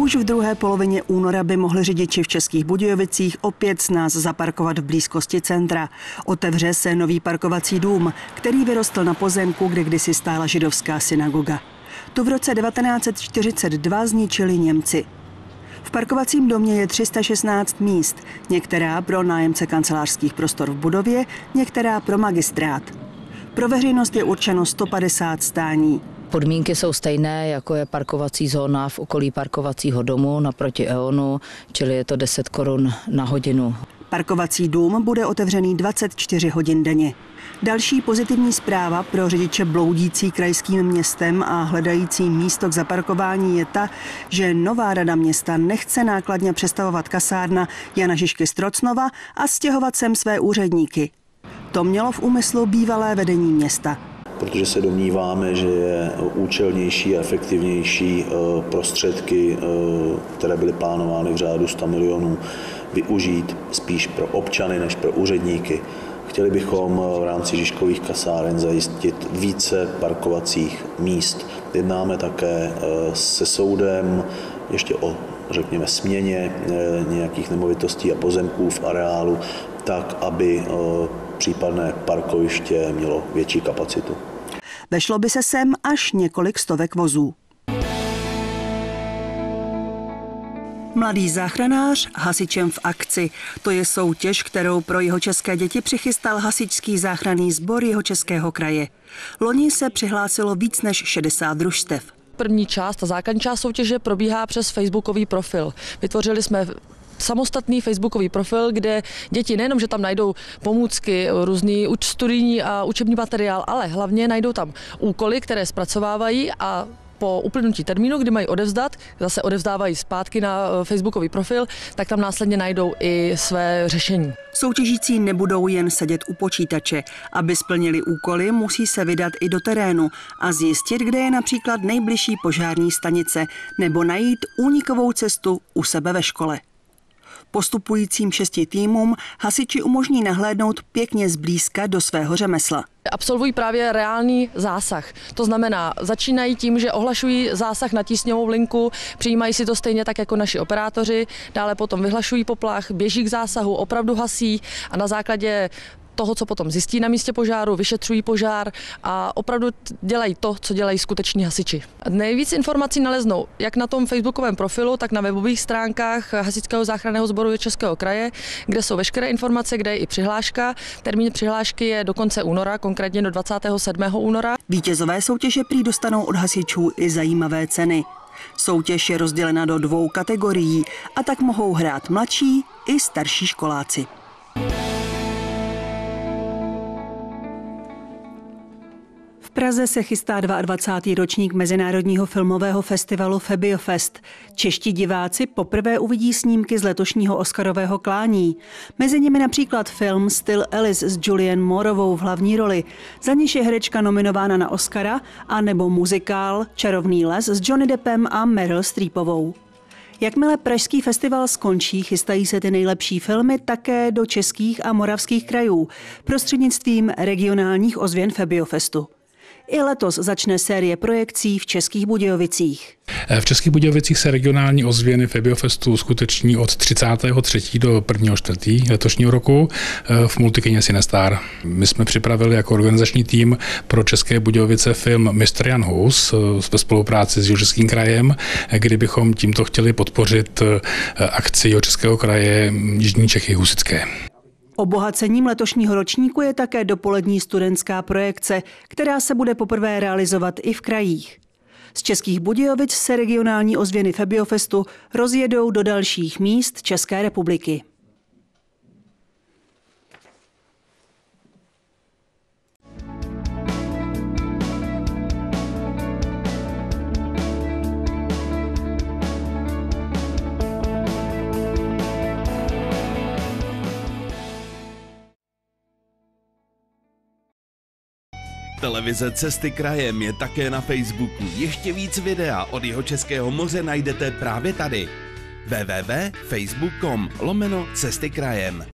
Už v druhé polovině února by mohli řidiči v Českých Budějovicích opět s nás zaparkovat v blízkosti centra. Otevře se nový parkovací dům, který vyrostl na pozemku, kde kdysi stála židovská synagoga. Tu v roce 1942 zničili Němci. V parkovacím domě je 316 míst, některá pro nájemce kancelářských prostor v budově, některá pro magistrát. Pro veřejnost je určeno 150 stání. Podmínky jsou stejné, jako je parkovací zóna v okolí parkovacího domu naproti EONu, čili je to 10 korun na hodinu. Parkovací dům bude otevřený 24 hodin denně. Další pozitivní zpráva pro řidiče bloudící krajským městem a hledající místo k zaparkování je ta, že nová rada města nechce nákladně přestavovat kasárna Jana Žižky z Trocnova a stěhovat sem své úředníky. To mělo v úmyslu bývalé vedení města. Protože se domníváme, že je účelnější a efektivnější prostředky, které byly plánovány v řádu 100 milionů, využít spíš pro občany než pro úředníky. Chtěli bychom v rámci Žižkových kasáren zajistit více parkovacích míst. Jednáme také se soudem ještě o, řekněme, směně nějakých nemovitostí a pozemků v areálu, tak, aby případné parkoviště mělo větší kapacitu. Vešlo by se sem až několik stovek vozů. Mladý záchranář hasičem v akci. To je soutěž, kterou pro jihočeské děti přichystal hasičský záchranný sbor Jihočeského kraje. Loni se přihlásilo víc než 60 družstev. První část, ta základní část soutěže probíhá přes facebookový profil. Vytvořili jsme samostatný facebookový profil, kde děti nejenom, že tam najdou pomůcky, různý studijní a učební materiál, ale hlavně najdou tam úkoly, které zpracovávají a po uplynutí termínu, kdy mají odevzdat, zase odevzdávají zpátky na facebookový profil, tak tam následně najdou i své řešení. Soutěžící nebudou jen sedět u počítače. Aby splnili úkoly, musí se vydat i do terénu a zjistit, kde je například nejbližší požární stanice, nebo najít únikovou cestu u sebe ve škole. Postupujícím 6 týmům hasiči umožní nahlédnout pěkně zblízka do svého řemesla. Absolvují právě reálný zásah. To znamená, začínají tím, že ohlašují zásah na tísňovou linku, přijímají si to stejně tak jako naši operátoři, dále potom vyhlašují poplach, běží k zásahu, opravdu hasí a na základě toho, co potom zjistí na místě požáru, vyšetřují požár a opravdu dělají to, co dělají skuteční hasiči. Nejvíc informací naleznou jak na tom facebookovém profilu, tak na webových stránkách Hasičského záchranného sboru Jihočeského kraje, kde jsou veškeré informace, kde je i přihláška. Termín přihlášky je do konce února, konkrétně do 27. února. Vítězové soutěže prý dostanou od hasičů i zajímavé ceny. Soutěž je rozdělena do 2 kategorií a tak mohou hrát mladší i starší školáci. V Praze se chystá 22. ročník Mezinárodního filmového festivalu FabioFest. Čeští diváci poprvé uvidí snímky z letošního Oscarového klání. Mezi nimi například film Still Alice s Julianne Mooreovou v hlavní roli, za něž je herečka nominována na Oscara, a nebo muzikál Čarovný les s Johnny Deppem a Meryl Streepovou. Jakmile pražský festival skončí, chystají se ty nejlepší filmy také do českých a moravských krajů prostřednictvím regionálních ozvěn FabioFestu. I letos začne série projekcí v Českých Budějovicích. V Českých Budějovicích se regionální ozvěny FabioFestu uskuteční od 33. do 1.4. letošního roku v multikině Cinestar. My jsme připravili jako organizační tým pro České Budějovice film Mr. Jan Hus ve spolupráci s Jihočeským krajem, kdy bychom tímto chtěli podpořit akci Jihočeského kraje Jižní Čechy Husické. Obohacením letošního ročníku je také dopolední studentská projekce, která se bude poprvé realizovat i v krajích. Z Českých Budějovic se regionální ozvěny FabioFestu rozjedou do dalších míst České republiky. Televize Cesty krajem je také na Facebooku. Ještě víc videa od Jihočeského moře najdete právě tady. www.facebook.com/Cesty krajem.